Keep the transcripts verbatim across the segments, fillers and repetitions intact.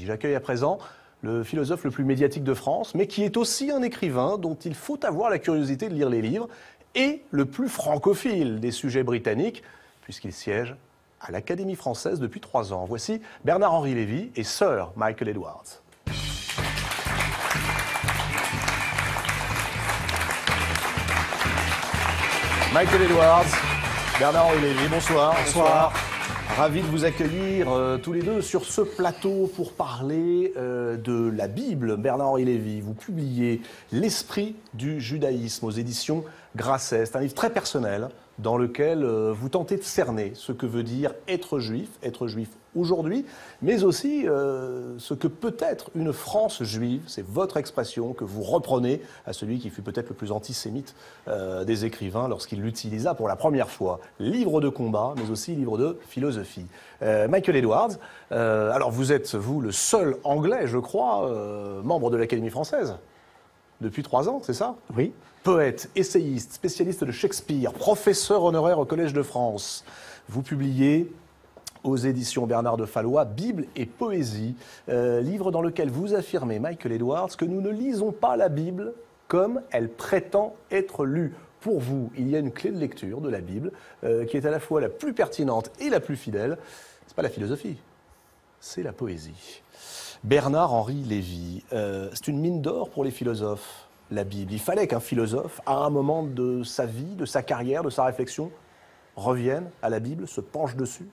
J'accueille à présent le philosophe le plus médiatique de France, mais qui est aussi un écrivain dont il faut avoir la curiosité de lire les livres, et le plus francophile des sujets britanniques, puisqu'il siège à l'Académie française depuis trois ans. Voici Bernard-Henri Lévy et Sir Michael Edwards. Michael Edwards, Bernard-Henri Lévy, bonsoir. Bonsoir. Ravi de vous accueillir euh, tous les deux sur ce plateau pour parler euh, de la Bible. Bernard-Henri Lévy, vous publiez L'Esprit du judaïsme aux éditions Grasset. C'est un livre très personnel dans lequel euh, vous tentez de cerner ce que veut dire être juif, être juif aujourd'hui, mais aussi euh, ce que peut être une France juive. C'est votre expression que vous reprenez à celui qui fut peut-être le plus antisémite euh, des écrivains lorsqu'il l'utilisa pour la première fois. Livre de combat, mais aussi livre de philosophie. Euh, Michael Edwards, euh, alors vous êtes, vous, le seul anglais, je crois, euh, membre de l'Académie française depuis trois ans, c'est ça? Oui. Poète, essayiste, spécialiste de Shakespeare, professeur honoraire au Collège de France. Vous publiez aux éditions Bernard de Fallois, Bible et poésie, euh, livre dans lequel vous affirmez, Michael Edwards, que nous ne lisons pas la Bible comme elle prétend être lue. Pour vous, il y a une clé de lecture de la Bible euh, qui est à la fois la plus pertinente et la plus fidèle. C'est pas la philosophie, c'est la poésie. Bernard-Henri Lévy, euh, c'est une mine d'or pour les philosophes, la Bible. Il fallait qu'un philosophe, à un moment de sa vie, de sa carrière, de sa réflexion, revienne à la Bible, se penche dessus.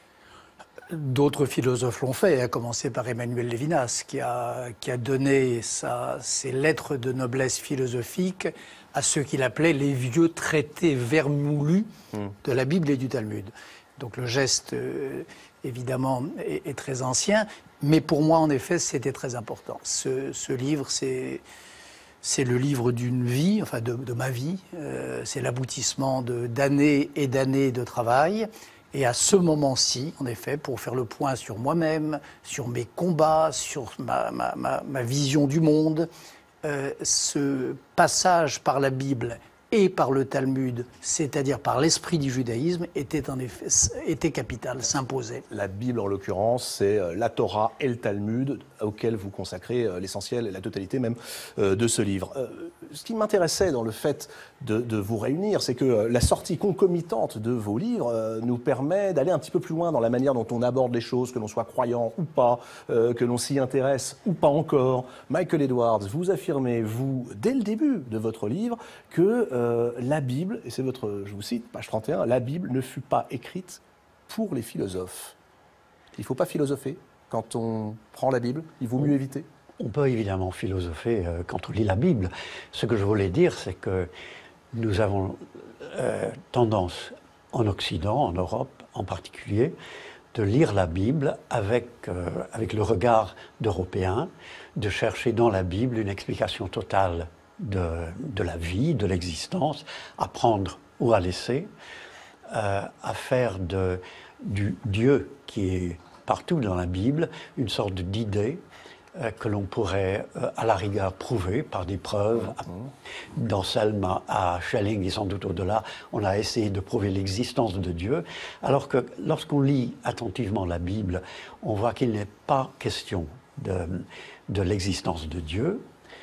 D'autres philosophes l'ont fait, à commencer par Emmanuel Lévinas, qui a, qui a donné sa, ses lettres de noblesse philosophique à ce qu'il appelait les vieux traités vermoulus mmh. de la Bible et du Talmud. Donc le geste, euh, évidemment, est, est très ancien, mais pour moi, en effet, c'était très important. Ce, ce livre, c'est... C'est le livre d'une vie, enfin de, de ma vie, euh, c'est l'aboutissement d'années et d'années de travail. Et à ce moment-ci, en effet, pour faire le point sur moi-même, sur mes combats, sur ma, ma, ma, ma vision du monde, euh, ce passage par la Bible et par le Talmud, c'est-à-dire par l'esprit du judaïsme, était en effet était capital, s'imposait. La Bible, en l'occurrence, c'est la Torah et le Talmud, auquel vous consacrez l'essentiel et la totalité même de ce livre. Ce qui m'intéressait dans le fait de, de vous réunir, c'est que la sortie concomitante de vos livres nous permet d'aller un petit peu plus loin dans la manière dont on aborde les choses, que l'on soit croyant ou pas, que l'on s'y intéresse ou pas encore. Michael Edwards, vous affirmez, vous, dès le début de votre livre, que euh, la Bible, et c'est votre, je vous cite, page trente et un, la Bible ne fut pas écrite pour les philosophes. Il ne faut pas philosopher quand on prend la Bible, il vaut mieux éviter. On peut évidemment philosopher euh, quand on lit la Bible. Ce que je voulais dire, c'est que nous avons euh, tendance, en Occident, en Europe en particulier, de lire la Bible avec, euh, avec le regard d'Européens, de chercher dans la Bible une explication totale de, de la vie, de l'existence, à prendre ou à laisser, euh, à faire de, du Dieu qui est partout dans la Bible une sorte d'idée euh, que l'on pourrait, euh, à la rigueur, prouver par des preuves. Mmh. D'Anselme à Schelling et sans doute au-delà, on a essayé de prouver l'existence de Dieu, alors que lorsqu'on lit attentivement la Bible, on voit qu'il n'est pas question de, de l'existence de Dieu.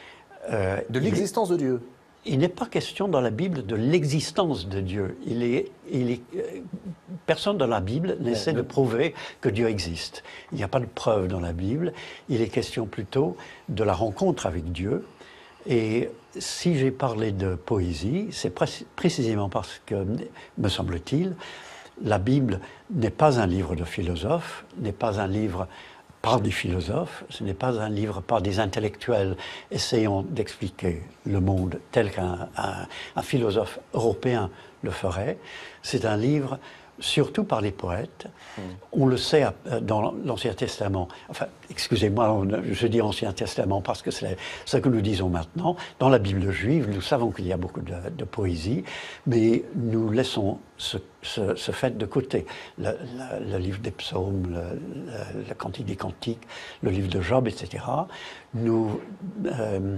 Euh, de l'existence de Dieu. Il n'est pas question dans la Bible de l'existence de Dieu. Il est, il est, personne dans la Bible n'essaie de prouver que Dieu existe. Il n'y a pas de preuve dans la Bible. Il est question plutôt de la rencontre avec Dieu. Et si j'ai parlé de poésie, c'est pré- précisément parce que, me semble-t-il, la Bible n'est pas un livre de philosophes, n'est pas un livre par des philosophes, ce n'est pas un livre par des intellectuels essayant d'expliquer le monde tel qu'un un, un philosophe européen le ferait. C'est un livre surtout par les poètes. Mmh. On le sait dans l'Ancien Testament. Enfin, excusez-moi, je dis Ancien Testament parce que c'est ce que nous disons maintenant. Dans la Bible juive, nous savons qu'il y a beaucoup de, de poésie, mais nous laissons ce, ce, ce fait de côté. Le, le, le livre des psaumes, le, le, le Cantique des Cantiques, le livre de Job, et cetera. Nous... Euh,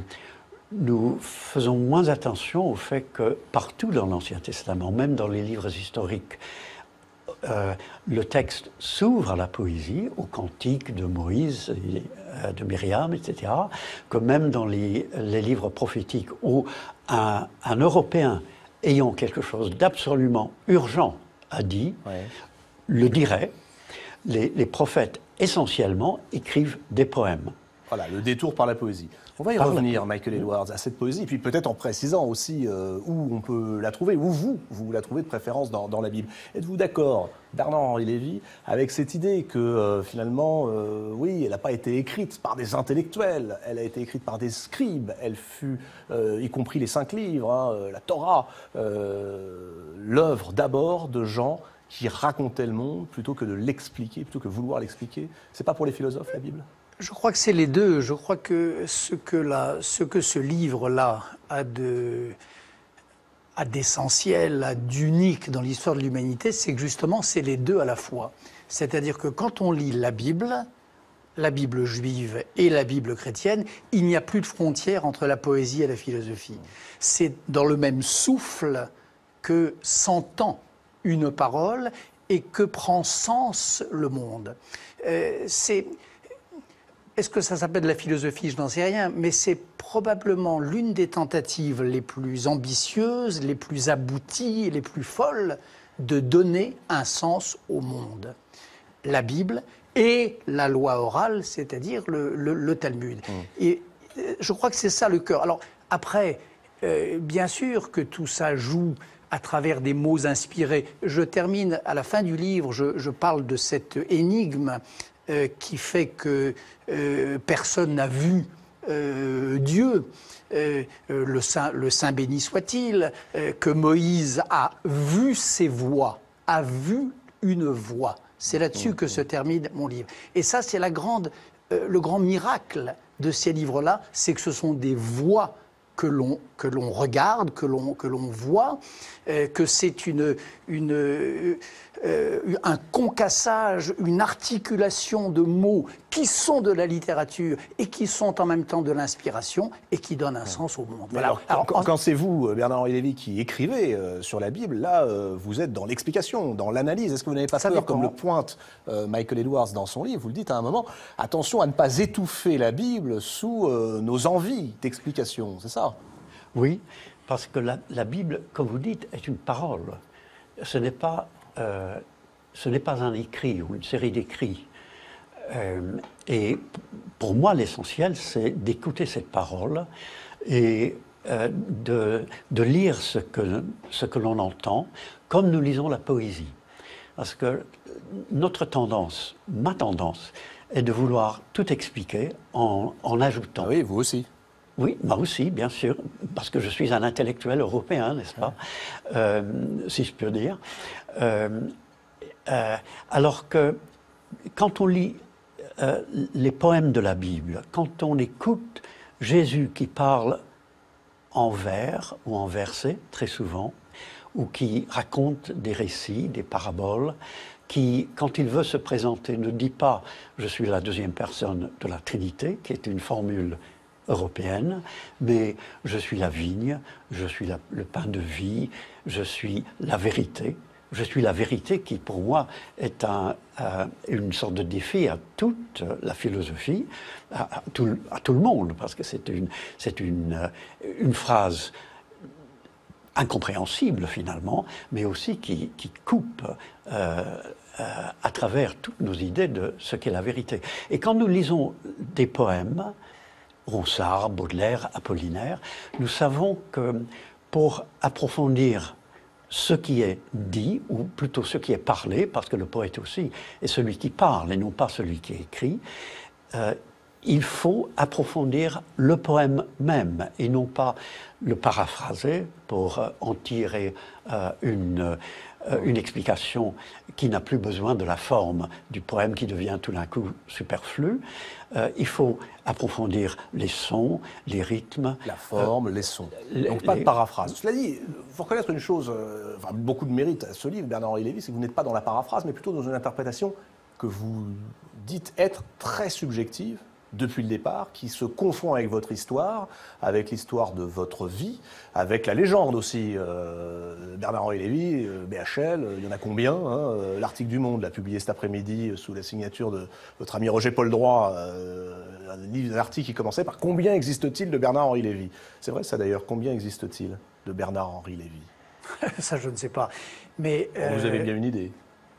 Nous faisons moins attention au fait que partout dans l'Ancien Testament, même dans les livres historiques euh, le texte s'ouvre à la poésie, aux cantiques de Moïse, et, euh, de Myriam, et cetera, que même dans les, les livres prophétiques où un, un Européen ayant quelque chose d'absolument urgent a dit, ouais. le dirait. Les, les prophètes, essentiellement, écrivent des poèmes. Voilà, le détour par la poésie. On va y par revenir, la... Michael Edwards, à cette poésie, et puis peut-être en précisant aussi euh, où on peut la trouver, où vous, vous la trouvez de préférence dans, dans la Bible. Êtes-vous d'accord, Bernard-Henri Lévy, avec cette idée que euh, finalement, euh, oui, elle n'a pas été écrite par des intellectuels, elle a été écrite par des scribes, elle fut, euh, y compris les cinq livres, hein, la Torah, euh, l'œuvre d'abord de gens qui racontaient le monde plutôt que de l'expliquer, plutôt que vouloir l'expliquer. C'est pas pour les philosophes, la Bible ? Je crois que c'est les deux. Je crois que ce que, la, ce, que ce livre-là a de, a d'essentiel, a d'unique dans l'histoire de l'humanité, c'est que justement, c'est les deux à la fois. C'est-à-dire que quand on lit la Bible, la Bible juive et la Bible chrétienne, il n'y a plus de frontière entre la poésie et la philosophie. C'est dans le même souffle que s'entend une parole et que prend sens le monde. Euh, c'est... Est-ce que ça s'appelle la philosophie? Je n'en sais rien, mais c'est probablement l'une des tentatives les plus ambitieuses, les plus abouties, les plus folles de donner un sens au monde. La Bible et la loi orale, c'est-à-dire le, le, le Talmud. Mmh. Et je crois que c'est ça le cœur. Alors après, euh, bien sûr que tout ça joue à travers des mots inspirés. Je termine à la fin du livre, je, je parle de cette énigme euh, qui fait que euh, personne n'a vu euh, Dieu, euh, le, Saint, le Saint béni soit-il, euh, que Moïse a vu ses voix, a vu une voix. C'est là-dessus que se termine mon livre. Et ça, c'est la grande, euh, le grand miracle de ces livres-là, c'est que ce sont des voix que l'on que l'on regarde, que l'on que l'on voit, euh, que c'est une une euh, un concassage, une articulation de mots qui sont de la littérature et qui sont en même temps de l'inspiration et qui donnent un sens au monde. Voilà. Alors, alors, quand, en... quand c'est vous, Bernard-Henri Lévy, qui écrivez euh, sur la Bible, là, euh, vous êtes dans l'explication, dans l'analyse. Est-ce que vous n'avez pas peur, comme le pointe euh, Michael Edwards dans son livre, vous le dites à un moment, attention à ne pas étouffer la Bible sous euh, nos envies d'explication, c'est ça? Oui, parce que la, la Bible, comme vous dites, est une parole. Ce n'est pas, euh, ce n'est pas un écrit ou une série d'écrits. Euh, et pour moi, l'essentiel, c'est d'écouter cette parole et euh, de, de lire ce que, ce que l'on entend, comme nous lisons la poésie. Parce que notre tendance, ma tendance, est de vouloir tout expliquer en, en ajoutant. Ah oui, vous aussi. Oui, moi aussi, bien sûr, parce que je suis un intellectuel européen, n'est-ce pas, euh, si je peux dire. Euh, euh, alors que quand on lit euh, les poèmes de la Bible, quand on écoute Jésus qui parle en vers ou en versets, très souvent, ou qui raconte des récits, des paraboles, qui, quand il veut se présenter, ne dit pas « je suis la deuxième personne de la Trinité », qui est une formule européenne, mais je suis la vigne, je suis la, le pain de vie, je suis la vérité. Je suis la vérité qui, pour moi, est un, euh, une sorte de défi à toute la philosophie, à, à, tout, à tout le monde, parce que c'est une, c'est une, une phrase incompréhensible, finalement, mais aussi qui, qui coupe euh, euh, à travers toutes nos idées de ce qu'est la vérité. Et quand nous lisons des poèmes, Ronsard, Baudelaire, Apollinaire, nous savons que pour approfondir ce qui est dit, ou plutôt ce qui est parlé, parce que le poète aussi est celui qui parle et non pas celui qui écrit, euh, il faut approfondir le poème même et non pas le paraphraser pour euh, en tirer euh, une, euh, une explication qui n'a plus besoin de la forme du poème qui devient tout d'un coup superflu. Euh, il faut approfondir les sons, les rythmes. La forme, euh, les sons. Donc pas les... de paraphrase. Cela dit, il faut reconnaître une chose, euh, enfin, beaucoup de mérite à ce livre, Bernard-Henri Lévy, c'est que vous n'êtes pas dans la paraphrase, mais plutôt dans une interprétation que vous dites être très subjective, depuis le départ, qui se confond avec votre histoire, avec l'histoire de votre vie, avec la légende aussi. Euh, Bernard-Henri Lévy, euh, B H L, euh, il y en a combien hein euh, L'Article du Monde l'a publié cet après-midi euh, sous la signature de votre ami Roger Paul Droit, euh, un, livre, un article qui commençait par « Combien existe-t-il de Bernard-Henri Lévy ?» C'est vrai ça d'ailleurs, combien existe-t-il de Bernard-Henri Lévy? Ça, je ne sais pas. Mais, bon, euh, vous avez bien une idée.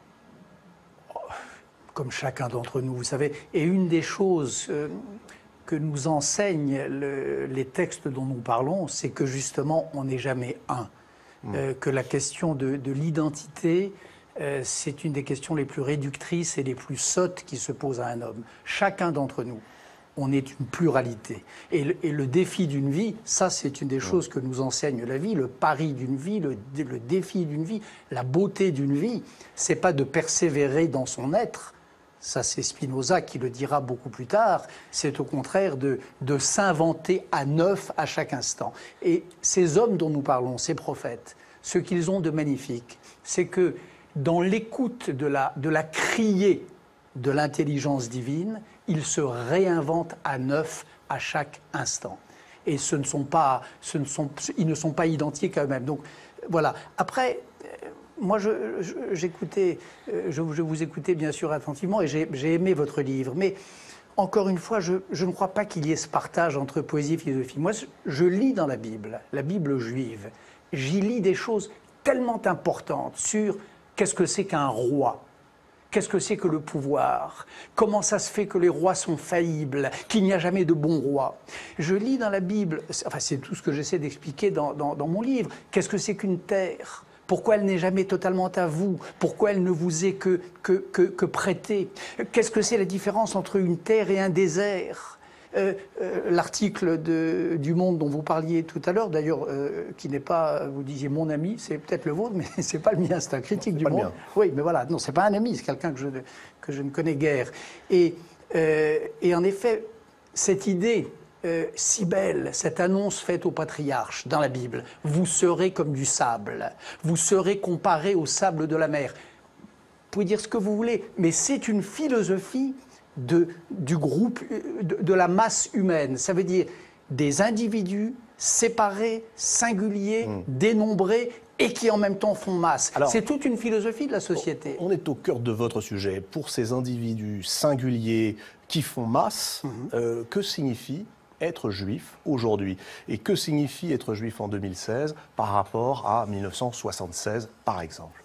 Comme chacun d'entre nous, vous savez. Et une des choses euh, que nous enseignent le, les textes dont nous parlons, c'est que justement, on n'est jamais un. Mmh. Euh, que la question de, de l'identité, euh, c'est une des questions les plus réductrices et les plus sottes qui se posent à un homme. Chacun d'entre nous, on est une pluralité. Et le, et le défi d'une vie, ça, c'est une des mmh. choses que nous enseigne la vie, le pari d'une vie, le, le défi d'une vie, la beauté d'une vie, c'est pas de persévérer dans son être. Ça, c'est Spinoza qui le dira beaucoup plus tard. C'est au contraire de, de s'inventer à neuf à chaque instant. Et ces hommes dont nous parlons, ces prophètes, ce qu'ils ont de magnifique, c'est que dans l'écoute de la, de la criée de l'intelligence divine, ils se réinventent à neuf à chaque instant. Et ce ne sont pas, ce ne sont, ils ne sont pas identiques à eux-mêmes. Donc, voilà. Après... Moi, je, je, j'écoutais, je, je vous écoutais bien sûr attentivement et j'ai, j'ai aimé votre livre. Mais encore une fois, je, je ne crois pas qu'il y ait ce partage entre poésie et philosophie. Moi, je lis dans la Bible, la Bible juive, j'y lis des choses tellement importantes sur qu'est-ce que c'est qu'un roi, qu'est-ce que c'est que le pouvoir, comment ça se fait que les rois sont faillibles, qu'il n'y a jamais de bon roi. Je lis dans la Bible, enfin c'est tout ce que j'essaie d'expliquer dans, dans, dans mon livre, qu'est-ce que c'est qu'une terre ? Pourquoi elle n'est jamais totalement à vous? Pourquoi elle ne vous est que, que, que, que prêtée? Qu'est-ce que c'est la différence entre une terre et un désert? euh, euh, L'article du Monde dont vous parliez tout à l'heure, d'ailleurs, euh, qui n'est pas, vous disiez mon ami, c'est peut-être le vôtre, mais c'est pas le mien, c'est un critique du Monde. Oui, mais voilà, non, c'est pas un ami, c'est quelqu'un que je, que je ne connais guère. Et, euh, et en effet, cette idée... Euh, si belle, cette annonce faite au patriarche dans la Bible, vous serez comme du sable, vous serez comparé au sable de la mer. Vous pouvez dire ce que vous voulez, mais c'est une philosophie de, du groupe, de, de la masse humaine. Ça veut dire des individus séparés, singuliers, mmh. dénombrés, et qui en même temps font masse. C'est toute une philosophie de la société. On est au cœur de votre sujet. Pour ces individus singuliers qui font masse, mmh. euh, que signifie être juif aujourd'hui? Et que signifie être juif en deux mille seize par rapport à mille neuf cent soixante-seize, par exemple?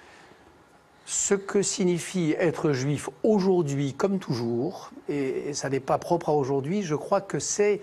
Ce que signifie être juif aujourd'hui, comme toujours, et ça n'est pas propre à aujourd'hui, je crois que c'est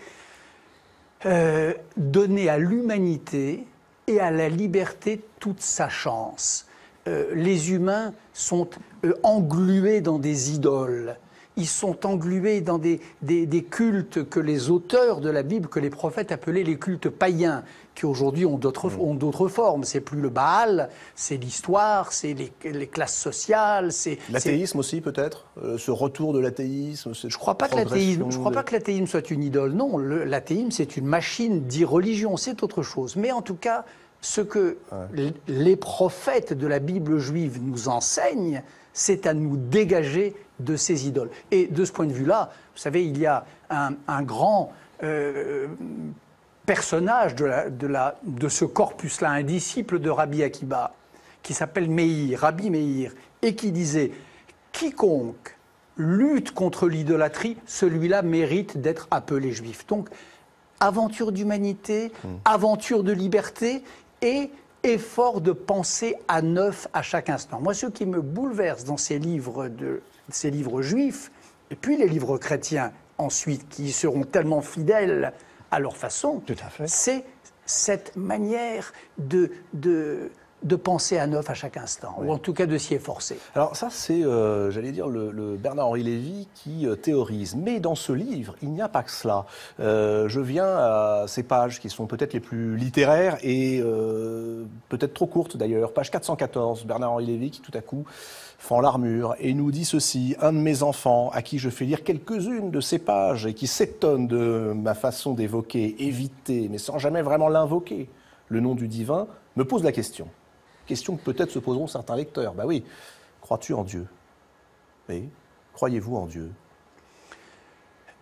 euh, donner à l'humanité et à la liberté toute sa chance. Euh, les humains sont euh, englués dans des idoles. Ils sont englués dans des, des, des cultes que les auteurs de la Bible, que les prophètes appelaient les cultes païens, qui aujourd'hui ont d'autres mmh. ont d'autres formes. C'est plus le Baal, c'est l'histoire, c'est les, les classes sociales. C'est l'athéisme aussi peut-être, euh, ce retour de l'athéisme. Je crois pas que l'athéisme. Je crois pas que l'athéisme soit une idole. Non, l'athéisme c'est une machine d'irreligion, c'est autre chose. Mais en tout cas, ce que ouais. les prophètes de la Bible juive nous enseignent, c'est à nous dégager de ces idoles. Et de ce point de vue-là, vous savez, il y a un, un grand euh, personnage de, la, de, la, de ce corpus-là, un disciple de Rabbi Akiba, qui s'appelle Meir, Rabbi Meir, et qui disait « Quiconque lutte contre l'idolâtrie, celui-là mérite d'être appelé juif ». Donc, aventure d'humanité, mmh. aventure de liberté et effort de penser à neuf à chaque instant. Moi, ce qui me bouleverse dans ces livres, de, ces livres juifs, et puis les livres chrétiens ensuite, qui seront tellement fidèles à leur façon, c'est cette manière de, de, de penser à neuf à chaque instant, oui. ou en tout cas de s'y efforcer. Alors ça, c'est, euh, j'allais dire, le, le Bernard-Henri Lévy qui euh, théorise. Mais dans ce livre, il n'y a pas que cela. Euh, je viens à ces pages qui sont peut-être les plus littéraires et euh, peut-être trop courtes d'ailleurs. Page quatre cent quatorze, Bernard-Henri Lévy qui tout à coup fend l'armure et nous dit ceci: un de mes enfants, à qui je fais lire quelques-unes de ces pages et qui s'étonne de ma façon d'évoquer, éviter, mais sans jamais vraiment l'invoquer, le nom du divin, me pose la question. Question que peut-être se poseront certains lecteurs. Ben oui, crois-tu en Dieu? Oui. Croyez-vous en Dieu?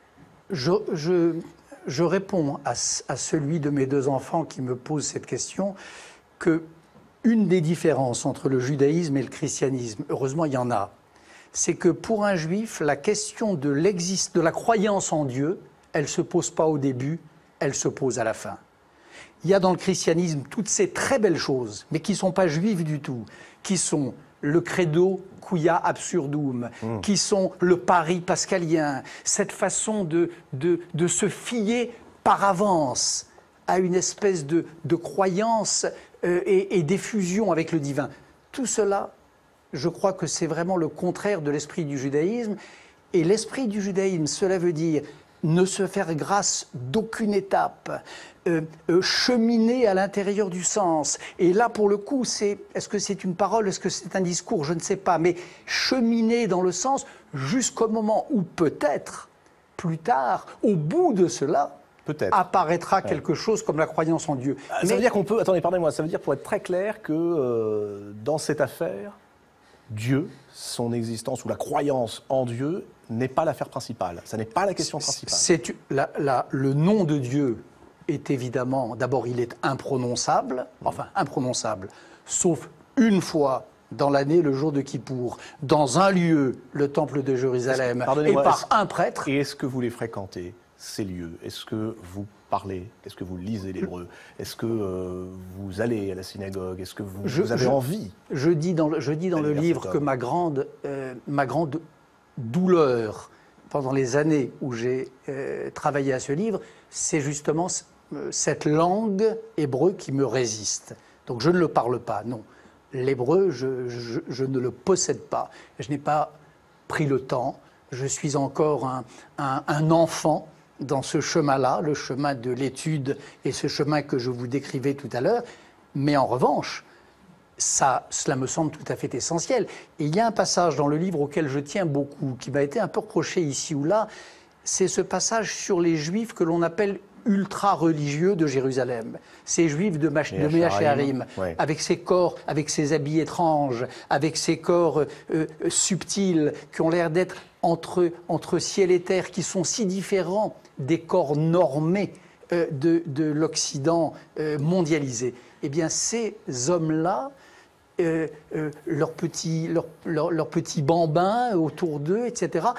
je, je, je réponds à, à celui de mes deux enfants qui me pose cette question que une des différences entre le judaïsme et le christianisme, heureusement il y en a, c'est que pour un juif, la question de, l'existe, de la croyance en Dieu, elle ne se pose pas au début, elle se pose à la fin. Il y a dans le christianisme toutes ces très belles choses, mais qui ne sont pas juives du tout, qui sont le credo quia absurdum, mmh. qui sont le pari pascalien, cette façon de, de, de se fier par avance à une espèce de, de croyance euh, et, et d'effusion avec le divin. Tout cela, je crois que c'est vraiment le contraire de l'esprit du judaïsme. Et l'esprit du judaïsme, cela veut dire ne se faire grâce d'aucune étape, euh, euh, cheminer à l'intérieur du sens. Et là, pour le coup, c'est, est-ce que c'est une parole, est-ce que c'est un discours, je ne sais pas, mais cheminer dans le sens jusqu'au moment où peut-être, plus tard, au bout de cela, peut-être apparaîtra ouais. quelque chose comme la croyance en Dieu. Ça mais... veut dire qu'on peut, attendez, pardonnez-moi, ça veut dire, pour être très clair, que euh, dans cette affaire, Dieu, son existence ou la croyance en Dieu n'est pas l'affaire principale. Ça n'est pas la question principale. C'est, la, la, le nom de Dieu est évidemment, d'abord il est imprononçable, enfin imprononçable, sauf une fois dans l'année, le jour de Kippour, dans un lieu, le temple de Jérusalem, et par un prêtre. Et est-ce que vous les fréquentez, ces lieux? Est-ce que vous parlez? Est-ce que vous lisez l'hébreu? Est-ce que euh, vous allez à la synagogue? Est-ce que vous, je, vous avez je, envie? Je dis dans le, je dis dans le livre que ma grande, euh, ma grande douleur pendant les années où j'ai euh, travaillé à ce livre, c'est justement euh, cette langue hébreu qui me résiste. Donc je ne le parle pas, non. L'hébreu, je, je, je ne le possède pas. Je n'ai pas pris le temps. Je suis encore un, un, un enfant dans ce chemin-là, le chemin de l'étude et ce chemin que je vous décrivais tout à l'heure. Mais en revanche, ça, cela me semble tout à fait essentiel. Et il y a un passage dans le livre auquel je tiens beaucoup, qui m'a été un peu reproché ici ou là, c'est ce passage sur les Juifs que l'on appelle ultra-religieux de Jérusalem. Ces Juifs de, Mach, de Méacharim, ouais. avec ces corps, avec ces habits étranges, avec ces corps euh, subtils, qui ont l'air d'être entre, entre ciel et terre, qui sont si différents des corps normés euh, de, de l'Occident euh, mondialisé. Eh bien, ces hommes-là, euh, euh, leurs petits, leur, leur, leur petits bambins autour d'eux, et cetera,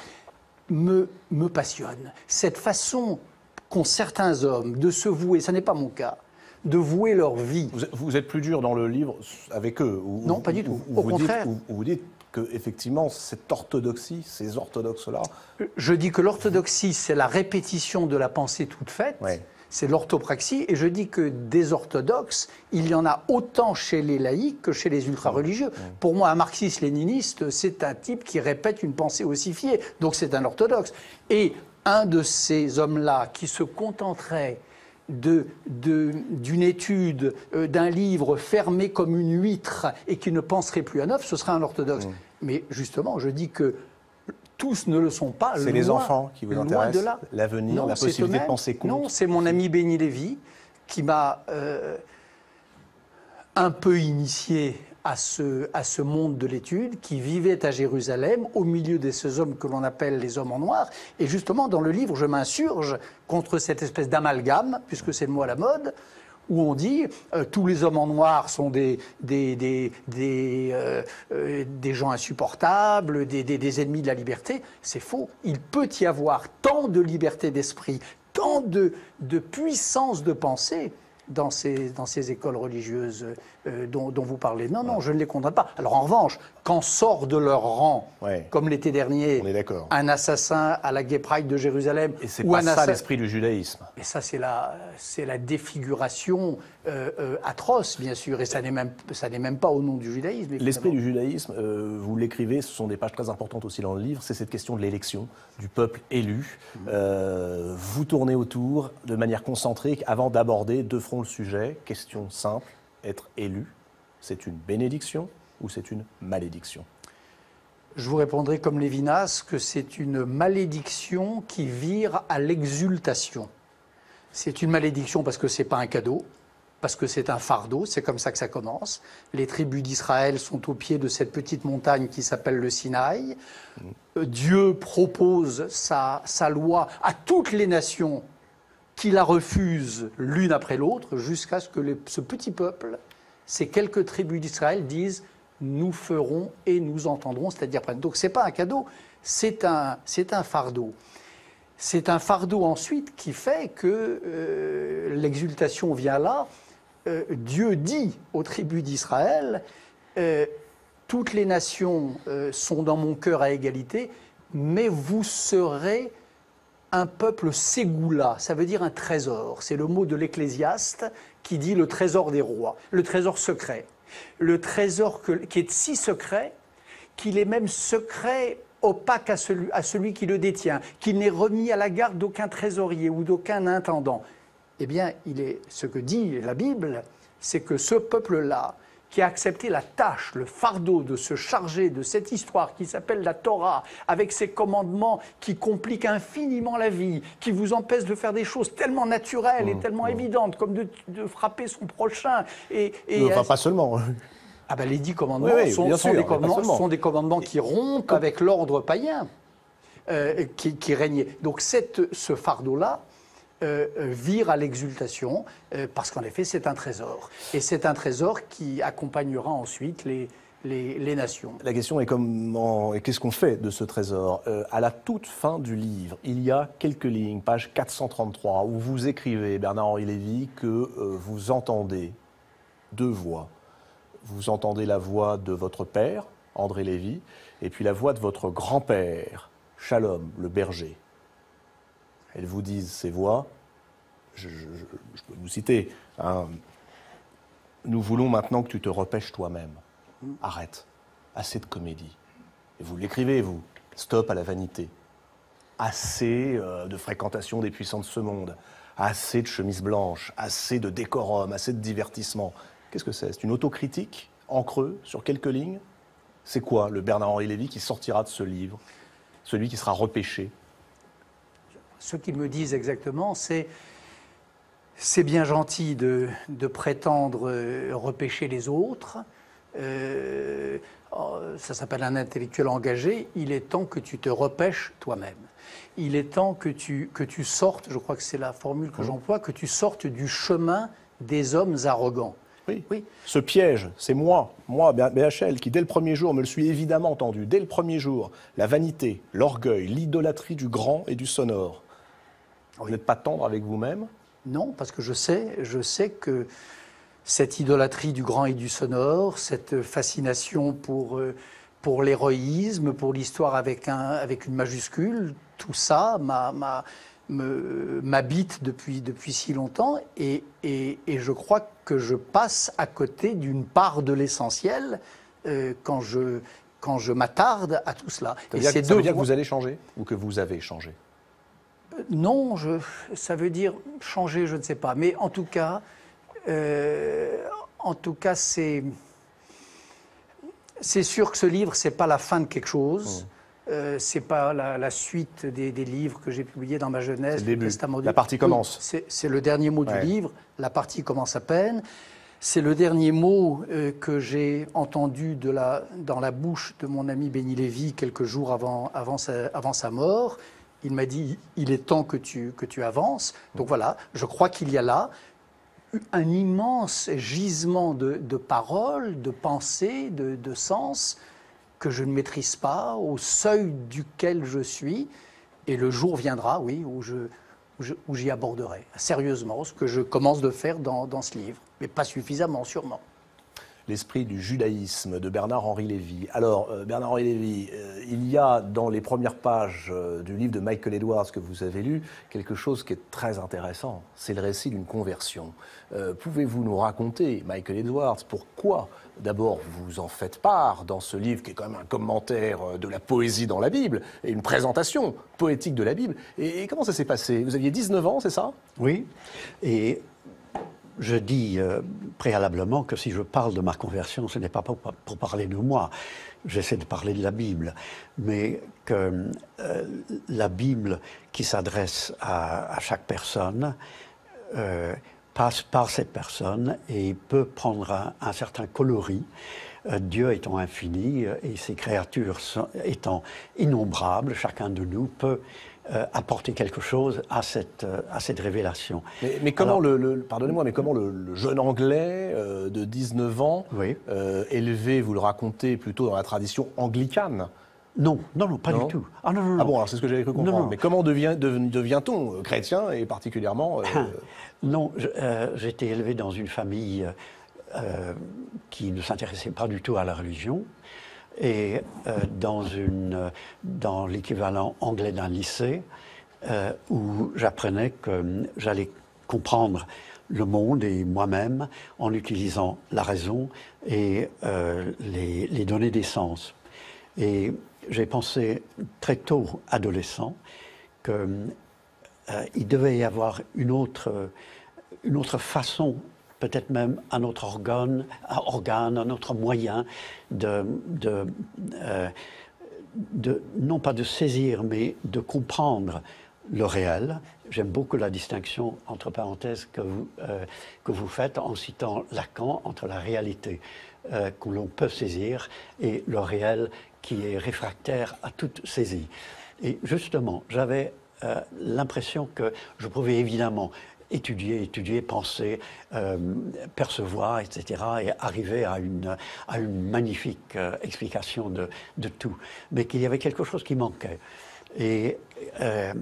me, me passionnent. Cette façon qu'ont certains hommes de se vouer, ce n'est pas mon cas, de vouer leur vie. Vous, vous êtes plus dur dans le livre avec eux? Ou, non, ou, pas du tout. Ou, Au vous contraire. Dites, ou, vous dites qu'effectivement, cette orthodoxie, ces orthodoxes-là... Je dis que l'orthodoxie, c'est la répétition de la pensée toute faite. Ouais. C'est l'orthopraxie, et je dis que des orthodoxes, il y en a autant chez les laïcs que chez les ultra-religieux. Mmh. Pour moi, un marxiste-léniniste, c'est un type qui répète une pensée ossifiée, donc c'est un orthodoxe. Et un de ces hommes-là qui se contenterait de, de, d'une étude, euh, d'un livre fermé comme une huître et qui ne penserait plus à neuf, ce serait un orthodoxe. Mmh. Mais justement, je dis que tous ne le sont pas. C'est les enfants qui vous intéressent, l'avenir, la possibilité de penser contre? Non, c'est mon ami Benny Lévy qui m'a euh, un peu initié à ce, à ce monde de l'étude, qui vivait à Jérusalem, au milieu de ces hommes que l'on appelle les hommes en noir. Et justement, dans le livre, je m'insurge contre cette espèce d'amalgame, puisque c'est le mot à la mode, où on dit euh, tous les hommes en noir sont des, des, des, des, euh, euh, des gens insupportables, des, des, des ennemis de la liberté. C'est faux. Il peut y avoir tant de liberté d'esprit, tant de, de puissance de pensée dans ces, dans ces écoles religieuses euh, dont, dont vous parlez. Non, non, je ne les condamne pas. Alors en revanche, quand sort de leur rang, ouais. comme l'été dernier, un assassin à la Gay Pride de Jérusalem... Et c'est pas ça assa... l'esprit du judaïsme. Et ça, c'est la, c'est la défiguration euh, euh, atroce, bien sûr, et ça n'est même, ça n'est même pas au nom du judaïsme. L'esprit du judaïsme, euh, vous l'écrivez, ce sont des pages très importantes aussi dans le livre, c'est cette question de l'élection, du peuple élu. Mmh. Euh, vous tournez autour de manière concentrée avant d'aborder de front le sujet. Question simple, être élu, c'est une bénédiction ou c'est une malédiction? Je vous répondrai comme Lévinas que c'est une malédiction qui vire à l'exultation. C'est une malédiction parce que ce n'est pas un cadeau, parce que c'est un fardeau, c'est comme ça que ça commence. Les tribus d'Israël sont au pied de cette petite montagne qui s'appelle le Sinaï. Mmh. Dieu propose sa, sa loi à toutes les nations qui la refusent l'une après l'autre, jusqu'à ce que les, ce petit peuple, ces quelques tribus d'Israël, disent « nous ferons et nous entendrons », c'est-à-dire donc ce n'est pas un cadeau, c'est un, c'est un fardeau. C'est un fardeau ensuite qui fait que euh, l'exultation vient là. Euh, Dieu dit aux tribus d'Israël euh, « toutes les nations euh, sont dans mon cœur à égalité, mais vous serez un peuple ségoula », ça veut dire un trésor. C'est le mot de l'Ecclésiaste qui dit le trésor des rois, le trésor secret. Le trésor que, qui est si secret qu'il est même secret opaque à celui, à celui qui le détient, qu'il n'est remis à la garde d'aucun trésorier ou d'aucun intendant. Eh bien, il est, ce que dit la Bible, c'est que ce peuple-là, qui a accepté la tâche, le fardeau de se charger de cette histoire qui s'appelle la Torah, avec ses commandements qui compliquent infiniment la vie, qui vous empêchent de faire des choses tellement naturelles et tellement mmh. évidentes, comme de, de frapper son prochain. Et, et enfin, pas seulement. Ah ben, les dix commandements, oui, oui, sont, sont, sûr, des commandements sont des commandements qui rompent Comme... avec l'ordre païen euh, qui, qui régnait. Donc cette, ce fardeau-là euh, vire à l'exultation euh, parce qu'en effet c'est un trésor. Et c'est un trésor qui accompagnera ensuite les, les, les nations. La question est comment et qu'est-ce qu'on fait de ce trésor euh, à la toute fin du livre, il y a quelques lignes, page quatre cent trente-trois, où vous écrivez, Bernard-Henri Lévy, que euh, vous entendez deux voix. Vous entendez la voix de votre père, André Lévy, et puis la voix de votre grand-père, Shalom, le berger. Elles vous disent ces voix, je, je, je peux vous citer, hein, nous voulons maintenant que tu te repêches toi-même. Arrête, assez de comédie. Et vous l'écrivez, vous, stop à la vanité. Assez euh, de fréquentation des puissants de ce monde, assez de chemises blanches, assez de décorum, assez de divertissement. Qu'est-ce que c'est? C'est une autocritique, en creux, sur quelques lignes? C'est quoi le Bernard-Henri Lévy qui sortira de ce livre? Celui qui sera repêché? Ce qu'ils me disent exactement, c'est c'est bien gentil de, de prétendre euh, repêcher les autres. Euh, ça s'appelle un intellectuel engagé. Il est temps que tu te repêches toi-même. Il est temps que tu, que tu sortes, je crois que c'est la formule que mmh. j'emploie, que tu sortes du chemin des hommes arrogants. Oui. oui. Ce piège, c'est moi, moi, B H L, qui dès le premier jour me le suis évidemment entendu, dès le premier jour, la vanité, l'orgueil, l'idolâtrie du grand et du sonore. Oui. Vous n'êtes pas tendre avec vous-même? Non, parce que je sais, je sais que cette idolâtrie du grand et du sonore, cette fascination pour, euh, pour l'héroïsme, pour l'histoire avec, un, avec une majuscule, tout ça m'a... m'a m'habite depuis, depuis si longtemps et, et, et je crois que je passe à côté d'une part de l'essentiel euh, quand je, quand je m'attarde à tout cela. Ça veut, dire, ça veut dire que vous allez changer ou que vous avez changé? euh, Non, je, ça veut dire changer, je ne sais pas. Mais en tout cas, euh, en tout cas, c'est, c'est sûr que ce livre, ce n'est pas la fin de quelque chose. Mmh. Euh, c'est pas la, la suite des, des livres que j'ai publiés dans ma jeunesse. C'est le début. Du... La partie commence. C'est, c'est le dernier mot ouais. du livre. La partie commence à peine. C'est le dernier mot euh, que j'ai entendu de la, dans la bouche de mon ami Benny Lévy quelques jours avant, avant, sa, avant sa mort. Il m'a dit « il est temps que tu, que tu avances ». Donc voilà, je crois qu'il y a là un immense gisement de, de paroles, de pensées, de, de sens que je ne maîtrise pas, au seuil duquel je suis, et le jour viendra, oui, où, je, où, je, où j'y aborderai sérieusement ce que je commence de faire dans, dans ce livre, mais pas suffisamment, sûrement. L'esprit du judaïsme de Bernard-Henri Lévy. Alors, euh, Bernard-Henri Lévy, euh, il y a dans les premières pages euh, du livre de Michael Edwards que vous avez lu, quelque chose qui est très intéressant. C'est le récit d'une conversion. Euh, pouvez-vous nous raconter, Michael Edwards, pourquoi d'abord vous en faites part dans ce livre qui est quand même un commentaire de la poésie dans la Bible et une présentation poétique de la Bible. Et, et comment ça s'est passé? Vous aviez dix-neuf ans, c'est ça? Oui, et... Je dis euh, préalablement que si je parle de ma conversion, ce n'est pas pour, pour parler de moi. J'essaie de parler de la Bible. Mais que euh, la Bible qui s'adresse à, à chaque personne, euh, passe par cette personne et peut prendre un, un certain coloris. Euh, Dieu étant infini euh, et ses créatures sont, étant innombrables, chacun de nous peut euh, apporter quelque chose à cette, euh, à cette révélation. Mais, mais comment, Alors, le, le, pardonnez-moi, mais comment le, le jeune Anglais euh, de dix-neuf ans, oui. euh, élevé, vous le racontez, plutôt dans la tradition anglicane? Non, non, non, pas Non. du tout. Ah non, non, non. Ah bon, alors c'est ce que j'avais cru comprendre. Non, non. Mais comment devient, dev- devient-on euh, chrétien et particulièrement... euh, Non, je- euh, j'ai été élevé dans une famille euh, qui ne s'intéressait pas du tout à la religion et euh, dans, une, dans l'équivalent anglais d'un lycée euh, où j'apprenais que j'allais comprendre le monde et moi-même en utilisant la raison et euh, les, les données des sens. Et j'ai pensé très tôt, adolescent, que euh, il devait y avoir une autre, une autre façon, peut-être même un autre organe, un organe, un autre moyen de, de, euh, de, non pas de saisir, mais de comprendre le réel. J'aime beaucoup la distinction, entre parenthèses, que vous, euh, que vous faites en citant Lacan entre la réalité euh, que l'on peut saisir et le réel qui est réfractaire à toute saisie. Et justement, j'avais euh, l'impression que je pouvais évidemment étudier, étudier, penser, euh, percevoir, et cetera, et arriver à une, à une magnifique euh, explication de, de tout. Mais qu'il y avait quelque chose qui manquait. Et euh,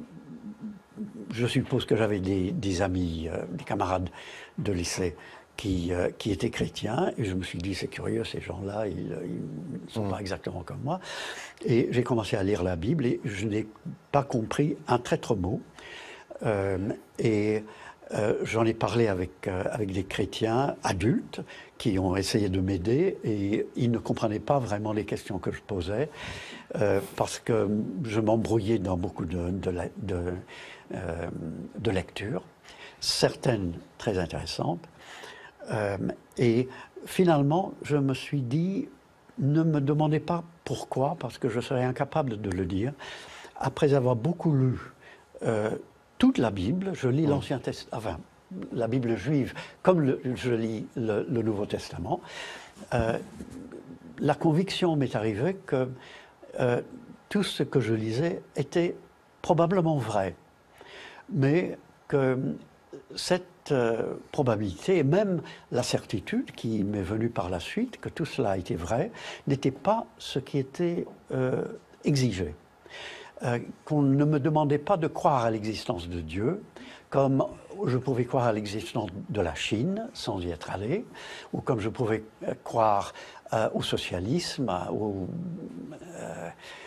je suppose que j'avais des, des amis, euh, des camarades de lycée qui, euh, qui étaient chrétiens, et je me suis dit, c'est curieux, ces gens-là, ils ne sont Mmh. pas exactement comme moi. Et j'ai commencé à lire la Bible, et je n'ai pas compris un traître mot. Euh, et euh, j'en ai parlé avec, euh, avec des chrétiens adultes qui ont essayé de m'aider, et ils ne comprenaient pas vraiment les questions que je posais, euh, parce que je m'embrouillais dans beaucoup de, de, la- de, euh, de lectures, certaines très intéressantes. Euh, et finalement, je me suis dit, ne me demandez pas pourquoi, parce que je serais incapable de le dire. Après avoir beaucoup lu euh, toute la Bible, je lis l'Ancien Testament, enfin, la Bible juive, comme le- je lis le, le Nouveau Testament, euh, la conviction m'est arrivée que euh, tout ce que je lisais était probablement vrai, mais que cette euh, probabilité, et même la certitude qui m'est venue par la suite, que tout cela était vrai, n'était pas ce qui était euh, exigé. Euh, qu'on ne me demandait pas de croire à l'existence de Dieu, comme je pouvais croire à l'existence de la Chine sans y être allé, ou comme je pouvais euh, croire euh, au socialisme, à- au, euh,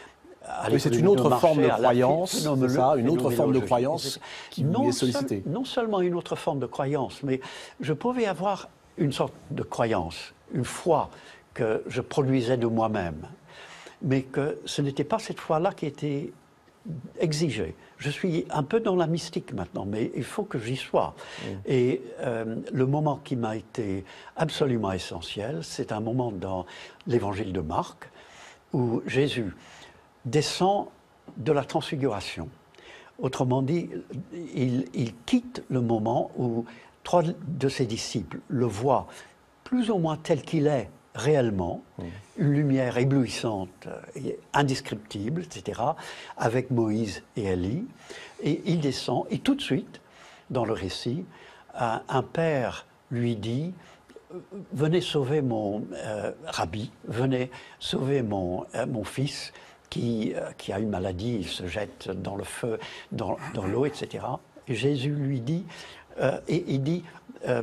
à Oui, c'est l'économie une autre marché, forme de à la croyance, phénomène- c'est ça, une autre forme de phénoménologie, croyance et cetera. qui vous Non est seul- sollicitée. non seulement une autre forme de croyance, mais je pouvais avoir une sorte de croyance, une foi que je produisais de moi-même, mais que ce n'était pas cette foi-là qui était exigée. Je suis un peu dans la mystique maintenant, mais il faut que j'y sois. Et euh, le moment qui m'a été absolument essentiel, c'est un moment dans l'évangile de Marc, où Jésus descend de la transfiguration. Autrement dit, il, il quitte le moment où trois de ses disciples le voient plus ou moins tel qu'il est réellement, une lumière éblouissante, et indescriptible, et cetera, avec Moïse et Élie. Et il descend, et tout de suite, dans le récit, un, un père lui dit « Venez sauver mon euh, rabbi, venez sauver mon, euh, mon fils qui, euh, qui a une maladie, il se jette dans le feu, dans, dans l'eau, et cetera » Et Jésus lui dit, euh, et il dit euh,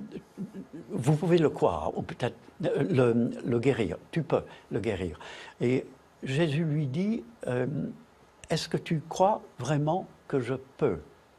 vous pouvez le croire, ou peut-être le, le guérir, tu peux le guérir. Et Jésus lui dit, euh, est-ce que tu crois vraiment que je peux?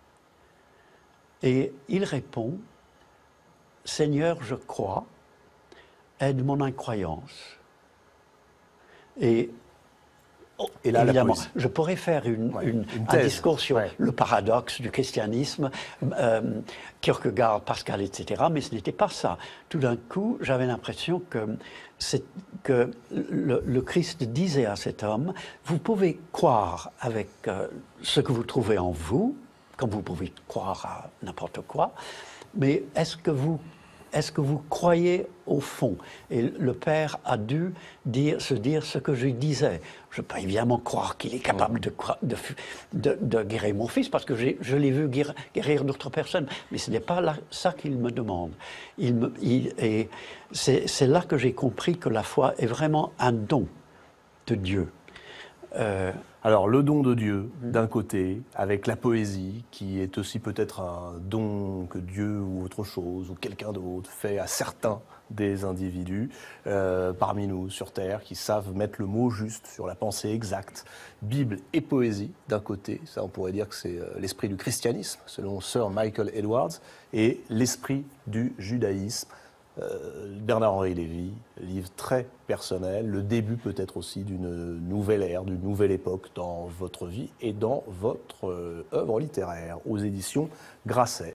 Et il répond, Seigneur, je crois, aide mon incroyance. Et Oh, Et là, la évidemment, poésie. je pourrais faire une, Ouais, une- une un thèse. discours sur Ouais. le paradoxe du christianisme, euh, Kierkegaard, Pascal, et cetera, mais ce n'était pas ça. Tout d'un coup, j'avais l'impression que, c'est- que le, le Christ disait à cet homme, vous pouvez croire avec euh, ce que vous trouvez en vous, comme vous pouvez croire à n'importe quoi, mais est-ce que vous, est-ce que vous croyez au fond? Et le père a dû dire, se dire ce que je disais. Je peux évidemment croire qu'il est capable de, de, de, de guérir mon fils, parce que je l'ai vu guérir, guérir d'autres personnes, mais ce n'est pas là, ça qu'il me demande. Il me, il, et c'est là que j'ai compris que la foi est vraiment un don de Dieu. Euh, Alors, le don de Dieu, d'un côté, avec la poésie, qui est aussi peut-être un don que Dieu ou autre chose, ou quelqu'un d'autre, fait à certains des individus euh, parmi nous sur Terre, qui savent mettre le mot juste sur la pensée exacte. Bible et poésie, d'un côté, ça on pourrait dire que c'est euh, l'esprit du christianisme, selon Sir Michael Edwards, et l'esprit du judaïsme. Euh, Bernard-Henri Lévy, livre très personnel, le début peut-être aussi d'une nouvelle ère, d'une nouvelle époque dans votre vie et dans votre euh, œuvre littéraire, aux éditions Grasset.